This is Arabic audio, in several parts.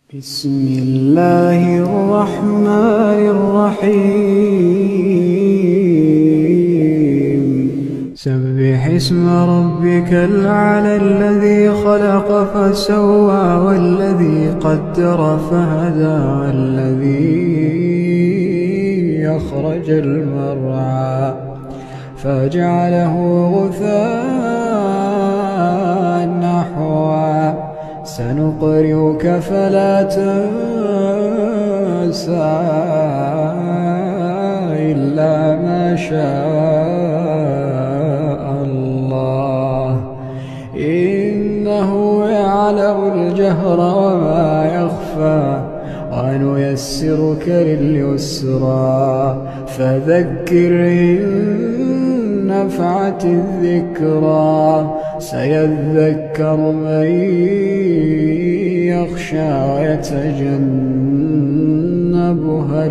بسم الله الرحمن الرحيم سبح اسم ربك الأعلى الذي خلق فسوى والذي قدر فهدى والذي أخرج المرعى فجعله غثاء نحوا سنقرئك فلا تنسى إلا ما شاء الله إنه يعلم الجهر وما يخفى ونيسرك لليسرى فذكر إن نفعت الذكرى سيذكر من يخشى ويتجنبها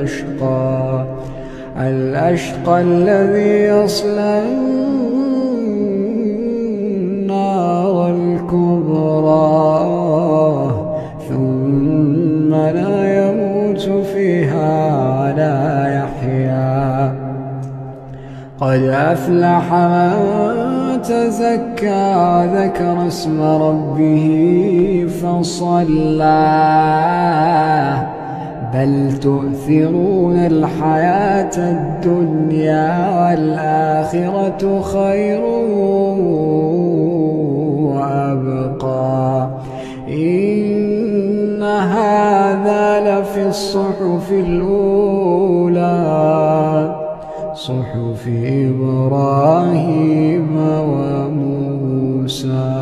الأشقى الذي يصلى النار الكبرى ثم لا يموت فيها ولا يحيا قد أفلح من تزكى وذكر اسم ربه فصلى بل تؤثرون الحياة الدنيا والآخرة خير وأبقى إن هذا لفي الصحف الأولى صحف إبراهيم وموسى.